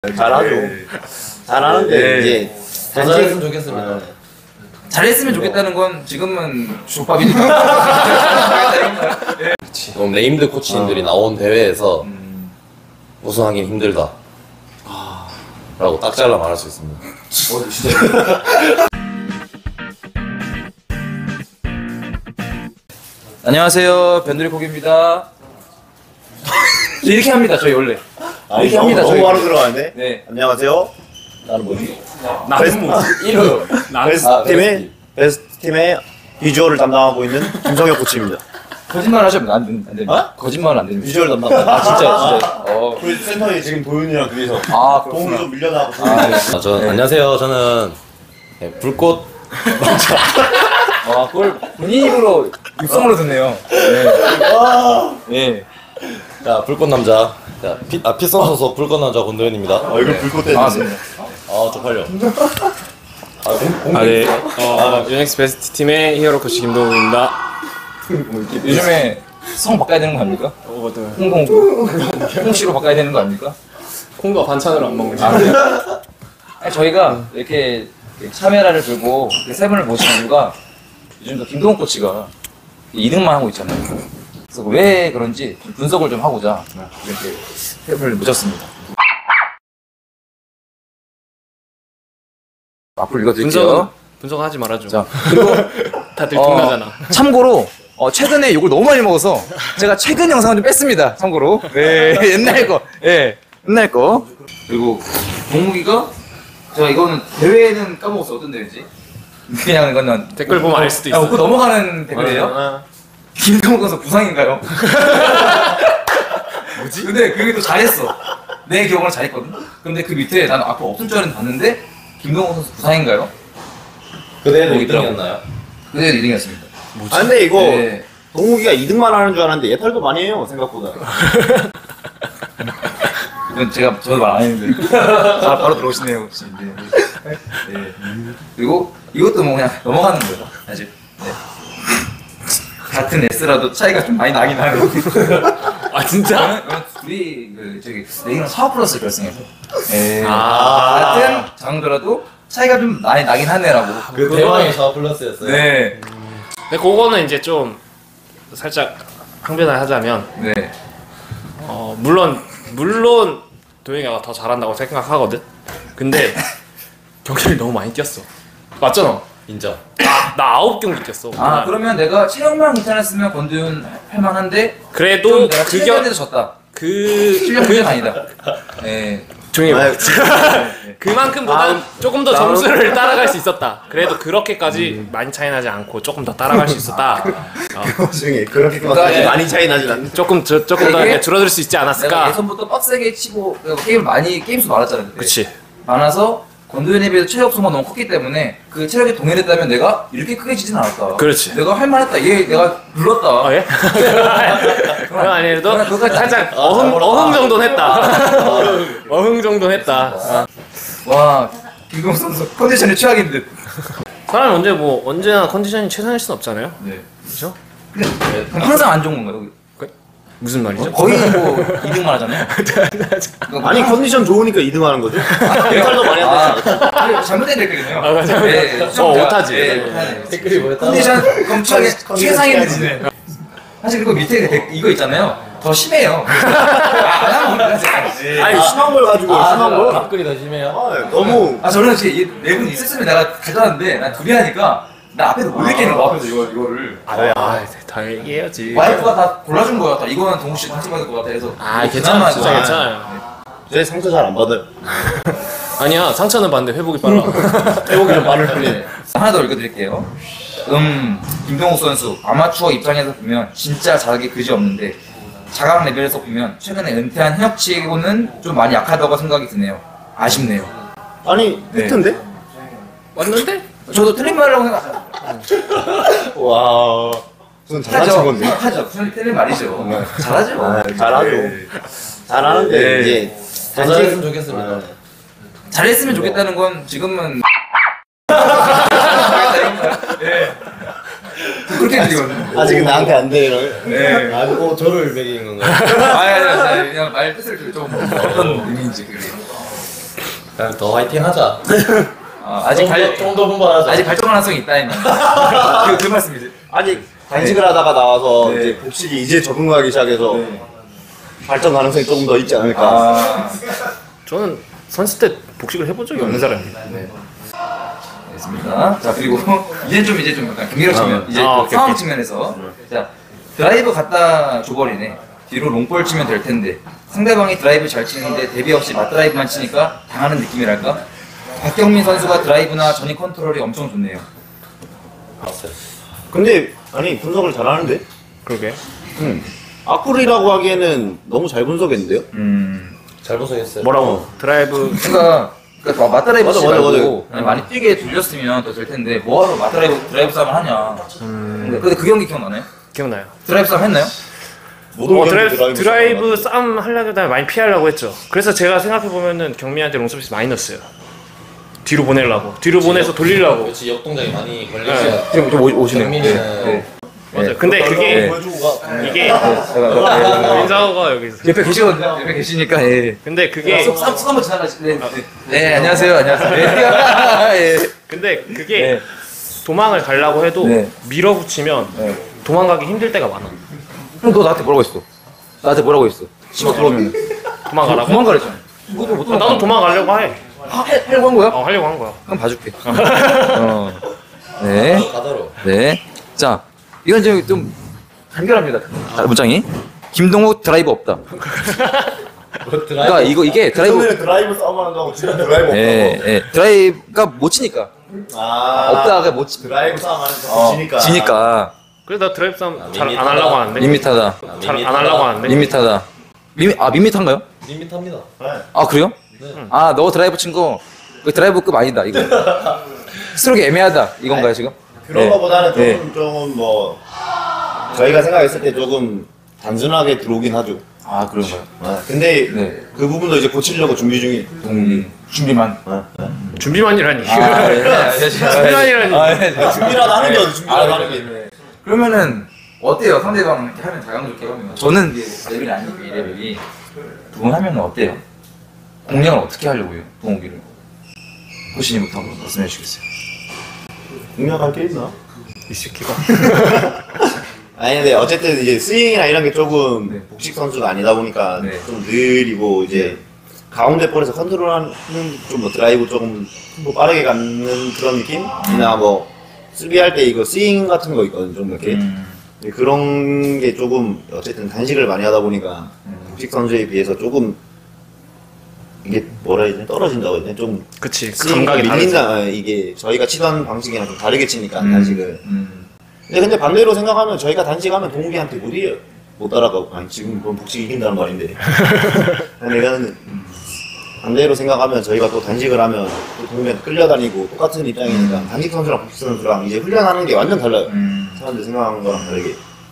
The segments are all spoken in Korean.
잘하죠. 잘하는데 이제 잘했으면 좋겠습니다. 잘했으면 좋겠다는 건 지금은 족밥이니까. 그럼 네임드 코치님들이 나온 대회에서 우승하긴 힘들다 라고 딱 잘라 말할 수 있습니다. 진짜. 안녕하세요, 변두리콕입니다. 이렇게 합니다, 저희 원래. 이렇게 합니다, 너무 저희. 바로 들어가는데. 네. 안녕하세요. 나는 뭐지? 나는 뭐? 이름. 베스트 팀의 비주얼을 담당하고 있는 김성혁 코치입니다. 거짓말 하시면 안 됩니다. 거짓말은 안 됩니다. 비주얼 담당. 진짜. 우리 센터에 지금 도윤이랑 둘이서 아, 도움을 좀 밀려나고. 안녕하세요. 저는 불꽃 와, 그걸 본인 입으로 육성으로 듣네요. 네. 자, 불꽃 남자. 자, 피선 소속 불꽃 남자 권도현입니다. 얼굴 불꽃 네. 아, 때문에. 네. 쪽팔려. 네. 유넥스 베스트 팀의 히어로 코치 김동욱입니다. 요즘에 성 바꿔야 되는 거 아닙니까? 홍씨로 바꿔야 되는 거 아닙니까? 콩도 반찬으로 안 먹는 아, 그래요? 아니, 저희가 이렇게 카메라를 들고 세 분을 모신 이유가 요즘 김동욱 코치가 2등만 하고 있잖아요. 그래서 왜 그런지 좀 분석을 좀 하고자 이렇게 세 분을 모셨습니다. 앞으로 읽어드릴게요. 분석하지 말아줘. 자, 그리고 다 들통나잖아. 참고로 최근에 욕을 너무 많이 먹어서 제가 최근 영상을 좀 뺐습니다. 참고로. 네, 옛날 거. 예, 옛날 거. 그리고 동욱이가 제가 이거는 대회는 까먹었어. 어떤 대회지? 그냥 이거는 댓글 보면 알 수도 있어. 그거 넘어가는 댓글이에요. 김동욱 선수 부상인가요? 뭐지? 근데 그게 또 잘했어. 내 기억으로 잘했거든. 근데 그 밑에 나는 앞으로 없을 줄 알았는데 봤는데 김동욱 선수 부상인가요? 그대로 1등이었나요? 그대로 2등이었습니다. 아 근데 이거 네. 동욱이가 2등만 하는 줄 알았는데 예탈도 많이 해요 생각보다. 이건 저도 말 안 했는데 바로 들어오시네요 혹시. 네. 그리고 이것도 뭐 그냥 넘어가는 거예요 사실. 네. 같은 S라도 차이가 좀 많이 나긴 하네요. 아 진짜? 둘이 내기는 4 플러스 결승해서 아. 같은 장더라도 차이가 좀 많이 나긴 하네라고. 그 대왕의 4 플러스였어요. 네. 근데 그거는 이제 좀 살짝 항변을 하자면 네. 물론 도영이가 더 잘한다고 생각하거든. 근데 경기를 너무 많이 뛰었어. 맞잖아. 인정. 나 9경기 뛰었어. 아 그러면 내가 체력만 괜찮았으면 권도윤 할만한데 그래도 내가 체력에서 졌다. 실력 문제는 아니다. 네. 조용히 해. 아, 그만큼보다 조금 더 점수를 따라갈 수 있었다. 그래도 그렇게까지 많이 차이 나지 않고 조금 더 따라갈 수 있었다. 나중에 그렇게까지 많이 차이 나진 않는데. 조금 더 이렇게 줄어들 수 있지 내가 않았을까? 예선부터 빡세게 치고 게임수 많았잖아. 그때. 그치. 많아서 권도윤에 비해서 체력 소모가 너무 컸기 때문에 그 체력에 동일했다면 내가 이렇게 크게 지진 않았다. 그렇지. 내가 할만했다. 내가 눌렀다. 아 예? 그건 아니래도 그건 살짝 어흥 정도는 했다. 어흥 정도는 했다. 와 김동욱 선수 컨디션이 최악인 듯. 사람이 언제나 컨디션이 최선일 순 없잖아요. 네. 그렇죠? 근데 항상 안 좋은 건가요? 무슨 말이죠? 거의 뭐 2등만 하잖아요. 아니 컨디션 좋으니까 2등 하는 거죠? 예탈도 많이 한다. 잘못된 댓글이네요. 아, 맞아. 오타지. 댓글이 뭐였다? 컨디션 검찰의 최상위인지. 사실 그리고 밑에 이거 있잖아요. 더 심해요. 안 하면 아니 심한 걸 가지고 심한 걸. 댓글이 더 심해요. 너무. 저는 지금 네분 있었으면 내가 가져왔는데 난 둘이 하니까 나 앞에서 못 읽겠는 거 앞에서 이거를. 다 얘기해야지. 와이프가 다 골라준 거야. 이거는 동욱 씨 같이 받을 것 같아 해서. 괜찮아. 진짜 그나마 괜찮아요. 제 상처 잘 안 받아요. 아니야, 상처는 받는데 회복이 빨라. 회복이 좀 빠를 뿐이에요. 네. 하나 더 읽어드릴게요. 김동욱 선수 아마추어 입장에서 보면 진짜 잘하기 그지없는데 자각 레벨에서 보면 최근에 은퇴한 현역 치고는 좀 많이 약하다고 생각이 드네요. 아쉽네요. 아니 팩트인데? 왔는데? 저도 틀린 말이라고 생각해요. 와. 무슨 잘하신 건데? 하죠. 틀린 말이죠. 잘하죠. 잘하죠. 잘하는데 네. 이제 잘했으면 좋겠습니다. 잘했으면 좋겠다는 건 지금은 네. 그렇게 들리거든요. 아직 나한테 안 돼 이런. 네. 아니고 저를 매긴 건가요? 아니, 그냥 말 뜻을 좀 어떤 의미인지 그게. 그냥 더 화이팅 하자. 아직 좀 더 분발하자. 아직 발전 가능성이 있다 이는 그 말씀이세요? 아직 단식을 하다가 나와서 네. 이제 복식이 이제 적응하기 시작해서 발전 가능성이 조금 더 있지 않을까. 아, 저는 선수 때 복식을 해본 적이 없는 사람입니다. 알겠습니다. 자 그리고 이제 좀 약간 경기력 측면, 이제 아, 그 오케이, 상황 오케이. 측면에서 자 드라이브 갖다 줘버리네. 뒤로 롱볼 치면 될 텐데 상대방이 드라이브 잘 치는데 대비 없이 맞드라이브만 치니까 당하는 느낌이랄까? 박경민 선수가 드라이브나 전위 컨트롤이 엄청 좋네요. 봤어요. 근데 아니 분석을 잘하는데. 그러게. 악플이라고 하기에는 너무 잘 분석했는데요. 잘 분석했어요. 뭐라고? 드라이브 그러니까 맞드라이브 맞아, 치지 맞아, 말고 그냥 많이 뛰게 돌렸으면 더 될 텐데 뭐하러 드라이브 싸움을 하냐. 근데 그 경기 기억나나요? 기억나요? 드라이브 싸움 했나요? 모든 경기 드라이브 싸움 하려다 많이 피하려고 했죠. 그래서 제가 생각해 보면은 경민한테 롱서비스 많이 넣었어요. 뒤로 보내려고. 뒤로 보내서 돌리려고. 그렇지 역동작이 많이 걸리지. 지금 좀 오시네요. 경민이는 맞아요. 근데 그게 보여주고 가. 이게 제가 민상호가 여기서. 옆에 계시거든요. 옆에 계시니까 예. 근데 그게 쏙 한번 지나가시네. 네, 안녕하세요. 안녕하세요. 예. 근데 그게 네. 도망을 가려고 해도 네. 밀어붙이면 네. 도망가기 힘들 때가 많아. 그럼 너 나한테 뭐라고 했어? 나한테 뭐라고 했어? 치고 들어오면 도망가라고? 도망가랬잖아. 너도 못 도망가. 나도 도망가려고 해. 하려고 한 거야? 하려고 한 거야. 그럼 봐줄게. 네. 가더로. 네. 자, 이건 좀 간결합니다. 문장이 김동욱 드라이브 없다. 그러니까 이게 드라이브. 처음에는 드라이브 싸움하는 거고 지금 드라이브 예, 예. 드라이브가 못 치니까. 아 없다가 못 치. 드라이브 싸움하는 거 지니까. 지니까. 그래서 나 드라이브 싸움 잘 안 밋밋하다. 하려고 하는데. 밋밋하다. 잘 안 하려고 하는데. 밋밋하다. 밋밋한가요? 밋밋합니다. 아 그래요? 아 너 드라이브 친 거 그 드라이브급 아니다 이거. 스트로크 애매하다 이건가요 지금? 그런 네. 거보다는 네. 조금 뭐 저희가 생각했을 때 조금 단순하게 들어오긴 하죠. 아 그런가요? 근데 네. 그 부분도 이제 고치려고 준비 중인. 준비만. 준비만이라니. 준비만이라니. 준비라도 하는 게 어디 준비라도 하는 게. 그러면은 어때요? 상대방 이렇게 하면 자강좋게 하면 저는 이제 레벨이 아니고 이 레벨이 두 분 하면 어때요? 공략을 어떻게 하려고 해요? 동욱이를 호신이부터 한번 말씀해 주시겠어요? 공략할 게 있나? 이 새끼가. 아니 근데 어쨌든 이제 스윙이나 이런 게 조금 네. 복식 선수가 아니다 보니까 네. 좀 느리고 이제 가운데 볼에서 컨트롤하는 좀 뭐 드라이브 조금 뭐 빠르게 가는 그런 느낌이나 뭐 수비할 때 이거 스윙 같은 거 있거든 좀 이렇게 그런 게 조금 어쨌든 단식을 많이 하다 보니까 복식 선수에 비해서 조금 이게 뭐라 해야 되나 떨어진다고 해야 되나 좀 그치. 그 스윙이 감각이 다르지. 밀린다. 이게 저희가 치던 방식이랑 좀 다르게 치니까 단식을. 근데 반대로 생각하면 저희가 단식하면 동욱이한테 못 이겨 못 따라가고 아니 지금 그건 복식 이긴다는 말인데 내가 반대로 생각하면 저희가 또 단식을 하면 또 동욱이한테 끌려다니고 똑같은 입장이니까 단식 선수랑 복식 선수랑 이제 훈련하는 게 완전 달라요. 사람들 생각하는 거랑 다르게.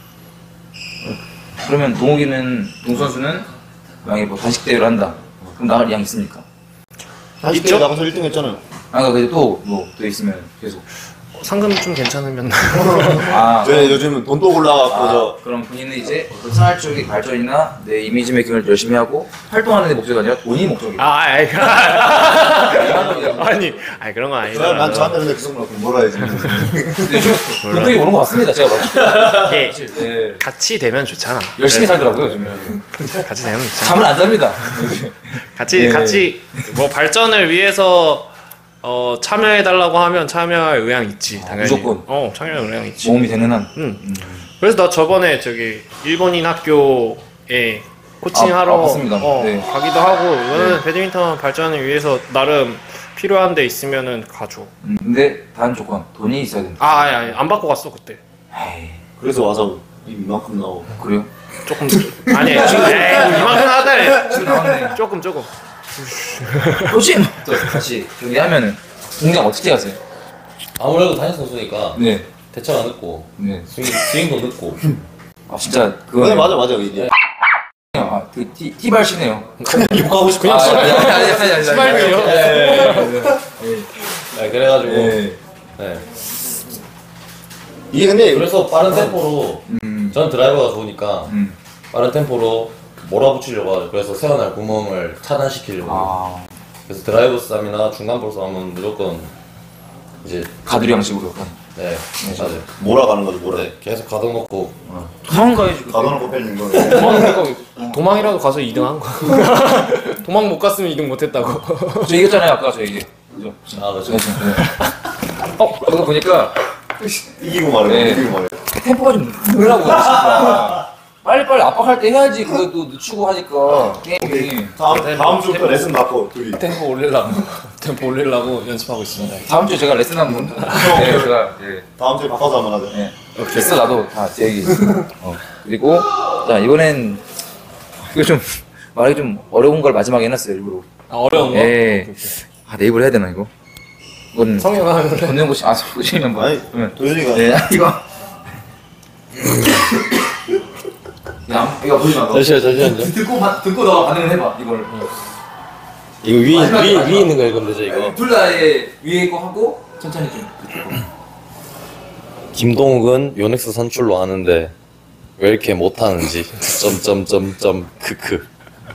그러면 동욱 선수는 만약에 뭐 단식 대회를 한다. 그럼 나갈 의향 있습니까? 단식 대회 나가서 1등 했잖아요. 아 근데 또 있으면 계속. 상금 좀 괜찮으면. 아 저희 요즘 돈도 올라가고 그럼 본인은 이제 어떤 생활 쪽의 발전이나 내 이미지 메이킹을 열심히 하고 활동하는 데 목적이 아니라 돈이 목적이다. 아니 그런 건 저 난 아니다. 저한테 근데 계속 뭐라 해야지. 돈이 오는 것 같습니다. 제가 봤을 이게 때. 네. 같이 되면 좋잖아. 열심히 살더라고요 요즘에. 같이 되면 좋잖아. 잠을 안 잡니다. 같이 뭐 발전을 위해서 참여해달라고 하면 참여할 의향 있지 당연히. 무조건. 참여할 의향 있지. 도움이 되는 한. 그래서 나 저번에 저기 일본인 학교에 코칭하러 맞습니다. 네. 가기도 하고 이거는 배드민턴 발전을 위해서 나름 필요한 데 있으면은 가죠. 근데 단 조건 돈이 있어야 된다. 아니 안 받고 갔어 그때. 에이, 그래서 와서 이만큼 나오고. 그래요? 조금 아니 지금 이만큼 하다니. 지금 나왔네. 조금 혹시 또 다시 정리하면은 공략 어떻게 하세요? 아무래도 단식 선수니까 네. 대처가 늦고 네. 스윙도 늦고. 아 진짜 네 그거 맞아 이제. 되게 티발시네요. 욕하고 싶어. 아니 네. 시발이요? 네, 그래가지고 네. 이게 근데 그래서 빠른 템포로 전 드라이버가 좋으니까 빠른 템포로 몰아붙이려고 하죠. 그래서 세워날 구멍을 차단시키려고. 그래서 드라이브 싸움이나 중간 볼 싸움은 무조건 이제 가두리 형식으로. 네 맞아요. 몰아가는 거죠, 몰아. 네, 계속 가둬놓고 도망가야지. 가둬놓고 뺏는 거는. 도망이라도 가서 2등 한 거. 도망 못 갔으면 2등 못 했다고. 저 이겼잖아요 아까 저 이게. 그죠? 아 그렇죠. 그거 보니까 이기고 말해, 네. 이기고 말해. 템포가 좀 늘라고 진짜. 빨리빨리 압박할 때 해야지 그래도 늦추고 하니까 게임이. 다음 주부터 레슨 받고, 둘이. 템포 올리려고 연습하고 있습니다. 다음 주에 제가 레슨 한번. 네, 제가 다음 주에 바꿔서 한번 하자. 네. 됐어 나도 다 제 얘기. 그리고 자 이번엔 이거 좀 말하기 좀 어려운 걸 마지막에 해놨어요 일부러. 아, 어려운 거? 예. 아 내입으로 해야 되나 이거? 이건 성형하면 건능 고시 고시면 뭐. 아니, 도현이가. 네 이거. 야 이거 보지 마. 잠시만요. 듣고 너가 반응을 해봐 이걸. 이거 마지막에 위에 있는 거 읽으면 되죠 이거. 둘 다 위에 있고 하고 천천히 좀. 김동욱은 요넥스 선출로 아는데 왜 이렇게 못하는지 점점점점 크크.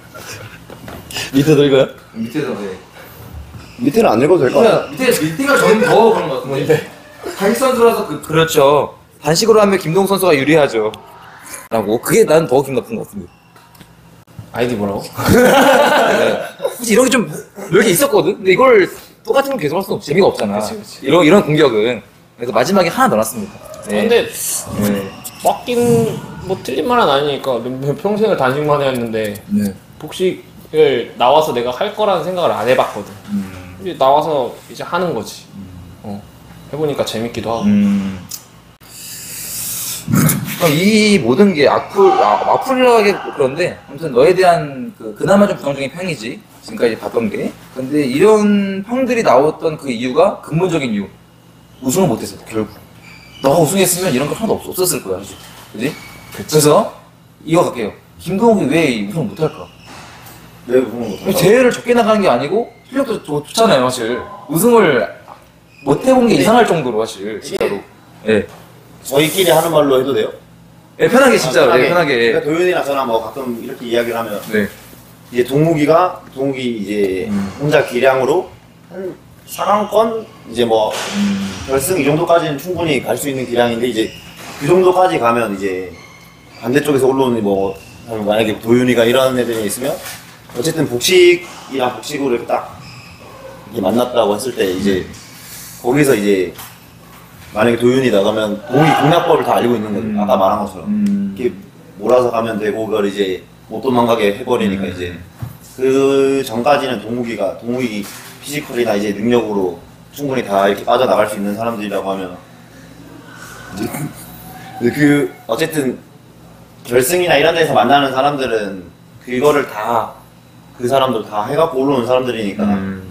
밑에 읽어요? 밑에서 네. 밑에는 안 읽어도 될 것 같아. 밑에가 저는 더 그런 것 같은데. 단식 선수라서 그렇죠. 단식으로 하면 김동 선수가 유리하죠. 라고 그게 난 더 기분 나쁜 것 같은데. 아이디 뭐라고? 네. 굳이 이런 게 좀 몇 개 있었거든. 근데 이걸 똑같은 거 계속 할 수는 재미가 없잖아. 그치. 이런 공격은 그래서 마지막에 하나 넣어놨습니다. 네. 근데 네. 맞긴 뭐 틀린 말은 아니니까 평생을 단식만 해왔는데 네. 복식을 나와서 내가 할 거라는 생각을 안 해봤거든. 이제 나와서 이제 하는 거지. 해보니까 재밌기도 하고. 그럼 이 모든 게 악플이라고 하기 그런데 아무튼 너에 대한 그나마 좀 부정적인 평이지 지금까지 봤던 게. 근데 이런 평들이 나왔던 그 이유가 근본적인 이유 우승을 못해서 결국 너가 우승했으면 이런 거 하나도 없었을 거야 그지? 그래서 이어갈게요. 김동욱이 왜 우승을 못할까? 왜 그런 거? 대회를 적게 나가는 게 아니고 실력도 좋잖아요 사실. 우승을 못 해본 게 이상할 정도로 사실 진짜로. 예. 저희끼리 하는 말로 해도 돼요? 예, 편하게 진짜로. 예, 편하게. 그러니까 도현이랑 저랑 뭐 가끔 이렇게 이야기를 하면 네. 이제 동욱이 이제 혼자 기량으로 한 4강권 이제 뭐 결승 이 정도까지는 충분히 갈 수 있는 기량인데 이제 그 정도까지 가면 이제 반대쪽에서 올라오는 뭐 만약에 도윤이가 이런 애들이 있으면 어쨌든 복식이랑 복식으로 이렇게 딱 이렇게 만났다고 했을 때 이제 거기서 이제 만약에 도윤이 나가면 동욱이 공략법을 다 알고 있는 거죠. 아까 말한 것처럼 이렇게 몰아서 가면 되고 그걸 이제 못 도망가게 해버리니까 이제 그 전까지는 동욱이 피지컬이나 이제 능력으로 충분히 다 이렇게 빠져나갈 수 있는 사람들이라고 하면 그 어쨌든 결승이나 이런 데서 만나는 사람들은 그거를 다 그 사람들 다 해갖고 올라오는 사람들이니까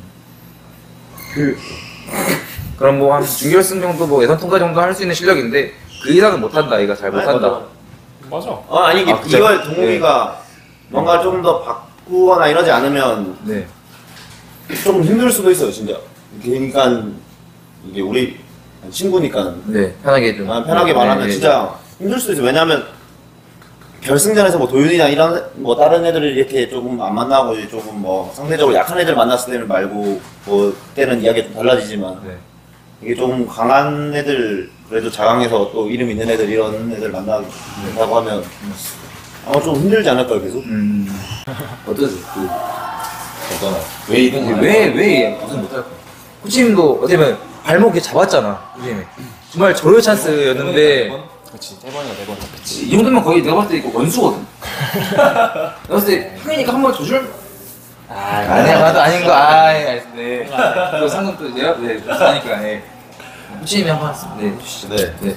그럼 뭐 한 준결승 정도 뭐 예선 통과 정도 할 수 있는 실력인데 그 이상은 못한다. 얘가 잘 못한다. 맞아. 아니 이게 그쵸? 이걸 동욱이가 뭔가 좀 더 바꾸거나 이러지 않으면 네. 좀 힘들 수도 있어요 진짜. 그러니까 이게 우리 친구니까 네. 편하게 좀. 편하게 말하면 네, 진짜 힘들 수도 있어요. 왜냐면 결승전에서 뭐 도윤이나 이런 뭐 다른 애들을 이렇게 조금 안 만나고 이제 조금 뭐 상대적으로 약한 애들 만났을 때는 말고 뭐 그때는 이야기가 좀 달라지지만 네. 이게 좀 강한 애들 그래도 자강에서 또 이름 있는 애들 이런 애들 만나고 하면 아마 좀 힘들지 않을까요 계속? 어떠세요? 어떠나? 왜 2등? 왜 무슨 못할까? 코치님도 어떻게 보면 발목에 잡았잖아. 코치님이. 정말 절호의 찬스였는데 그렇지. 3번이야 4번. 그치. 이 정도면 거의 내가 봤을 때 이거 원수거든. 내가 봤을 때 형이니까 한 번 조절. 아니야, 나도 아닌 거. 알겠습니다. 또 상금 또 내가 하니까. 네. 코치님이 한번 하겠습니다. 네, 해주시죠. 네. 네.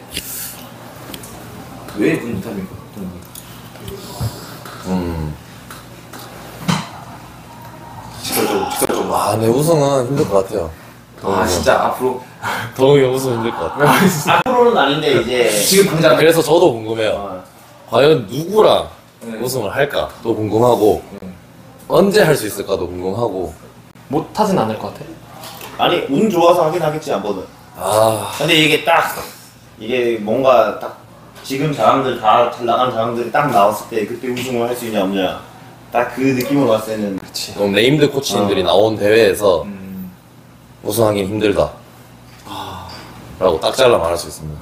왜 분 못합니까? 직설적으로. 아, 내 우승은 힘들 것 같아요. 아, 진짜 앞으로 동욱이 우승 힘들 것 같아요. 앞으로는 아닌데 이제 지금 당장 그래서 저도 궁금해요. 과연 누구랑 네. 우승을 할까도 궁금하고 언제 할 수 있을까도 궁금하고. 못하진 않을 것 같아. 아니 운 좋아서 하긴 하겠지 한 번은. 아, 근데 이게 뭔가 딱 지금 자강들 다 잘 나가는 자강들이 딱 나왔을 때 그때 우승을 할 수 있냐 없냐 딱 그 느낌으로 봤을 때는 그치. 좀 네임드 코치님들이 나온 대회에서 우승하기는 힘들다. 라고 딱 잘라 말할 수 있습니다.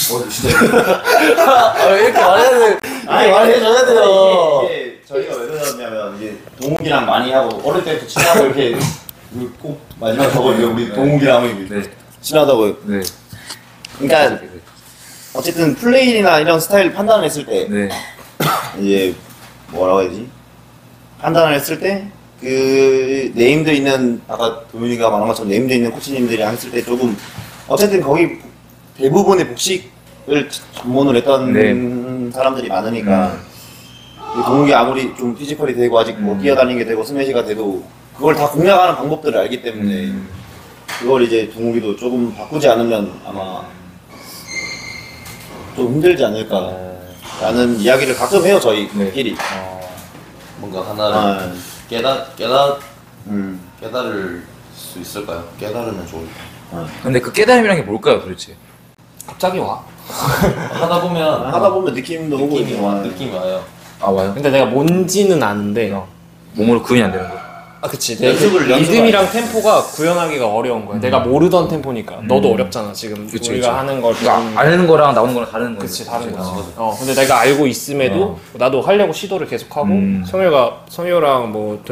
이렇게 말해야 돼. 아니, 말해줘야 돼요. 이게 저희가 왜 그러냐면 이제 동욱이랑 많이 하고 어릴 때부터 친하고 이렇게 꼭 마지막 저거 이제 우리 동욱이랑 네. 친하다고. 네. 그러니까 어쨌든 플레이나 이런 스타일 판단을 했을 때 네. 이제 뭐라고 해야지? 판단을 했을 때 그 네임드 있는 아까 도윤이가 말한 것처럼 네임드 있는 코치님들이랑 했을 때 조금 어쨌든 거기 대부분의 복식을 전문으로 했던 사람들이 많으니까 이 동욱이 아무리 좀 피지컬이 되고 아직 뭐 뛰어다니게 되고 스매시가 돼도 그걸 다 공략하는 방법들을 알기 때문에 그걸 이제 동욱이도 조금 바꾸지 않으면 아마 좀 힘들지 않을까라는 이야기를 가끔 해요 저희끼리. 뭔가 하나를 아, 깨달을 수 있을까요? 깨달으면 좋을까? 근데 그 깨달음이란 게 뭘까요, 도대체? 갑자기 와. 하다 보면 하다 보면 느낌도 오고 이제 와. 느낌이 와요. 아, 와요? 근데 내가 뭔지는 아는데. 몸으로 구현이 안 되는 거. 아 그치. 연습을 리듬이랑 템포가 구현하기가 어려운 거야. 내가 모르던 템포니까. 너도 어렵잖아 지금. 그치, 우리가 그치. 하는 걸 그러니까 보면. 아는 거랑 나오는 거랑 다른 거지. 그치 다른 거지. 근데 내가 알고 있음에도 나도 하려고 시도를 계속하고 성효랑 뭐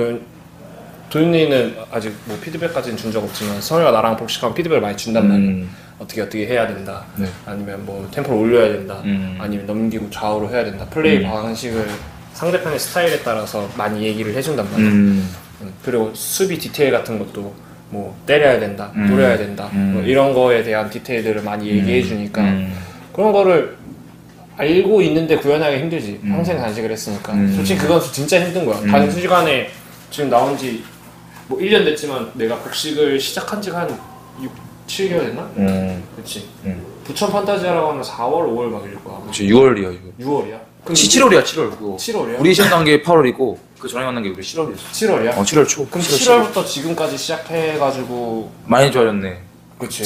도윤이는 아직 뭐 피드백까지는 준 적 없지만 성효가 나랑 복식하면 피드백을 많이 준단 말이야. 어떻게 해야 된다. 네. 아니면 뭐 템포를 올려야 된다. 아니면 넘기고 좌우로 해야 된다. 플레이 방식을 상대편의 스타일에 따라서 많이 얘기를 해준단 말이야. 그리고 수비 디테일 같은 것도 뭐 때려야 된다, 노려야 된다, 뭐 이런 거에 대한 디테일들을 많이 얘기해 주니까 그런 거를 알고 있는데 구현하기 힘들지. 평생 단식을 했으니까. 솔직히 그건 진짜 힘든 거야. 단시간에 지금 나온 지 뭐 1년 됐지만 내가 복식을 시작한 지가 한 6, 7개월 됐나? 그치. 부천 판타지라고 하면 4월, 5월 막 이럴 거야. 그렇지, 6월이야, 이거. 6월이야? 7월이야, 7월. 그거. 7월이야? 우리 시험 간 게 8월이고, 그 전에 만난 게 우리 7월이었어. 7월이야? 7월 초. 그럼 7월. 7월부터 지금까지 시작해가지고 많이 좋아졌네. 그치.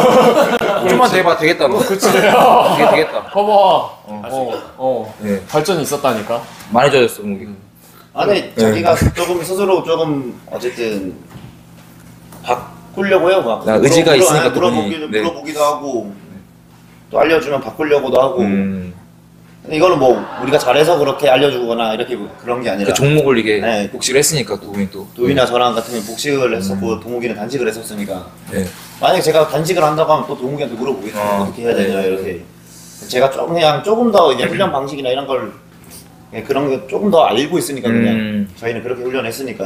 좀만 더 해봐, 되겠다, 너. 그치. 되겠다. 봐봐. 네. 발전이 있었다니까. 많이 좋아졌어, 목이. 아니 자기가 조금 스스로 조금 어쨌든 바꾸려고 해요. 막 나 의지가 있으니까 또 물어보기도, 본인이. 네. 물어보기도 하고 또 알려주면 바꾸려고도 하고. 음. 근데 이거는 뭐 우리가 잘해서 그렇게 알려주거나 이렇게 그런 게 아니라 그 종목을 이게 네. 복식을 했으니까 또 우리 또. 도희나 저랑 같은 경우 복식을 했었고 동욱이는 단식을 했었으니까 네. 만약에 제가 단식을 한다고 하면 또 동욱이한테 물어보겠죠. 어떻게 해야 되냐 네. 이렇게. 제가 조금 더 이제 훈련 방식이나 이런 걸 그냥 그런 거 조금 더 알고 있으니까 그냥 저희는 그렇게 훈련했으니까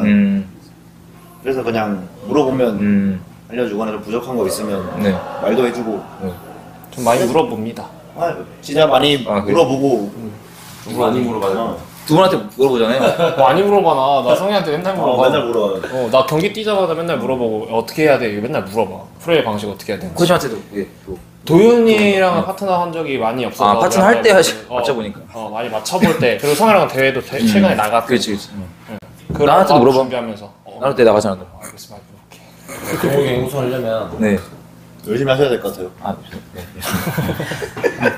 그래서 그냥 물어보면 알려주거나 좀 부족한 거 있으면 네. 말도 해주고 좀 많이 물어봅니다. 진짜 많이 그래요? 물어보고 많이 물어봐요. 두 분한테 물어보잖아요. 많이 물어봐. 나 성희한테 맨날 물어봐. 맨날 물어. 나 경기 뛰자마자 맨날 물어보고 어떻게 해야 돼? 이거 맨날 물어봐. 플레이 방식 어떻게 해야 돼? 코치한테도 예, 또. 도윤이랑 파트너 한 적이 많이 없어서 아, 파트너 할 때 맞춰보니까. 많이 맞춰볼 때 그리고 성희랑 대회도 최근에 나갔고 그렇지. 그런 나한테도 거 물어봐. 준비하면서 나올 때 나가잖아, 너. 알겠어 많이 물어볼게. 동욱이 우승하려면 네. 열심히 하셔야 될 것 같아요. 아, 네.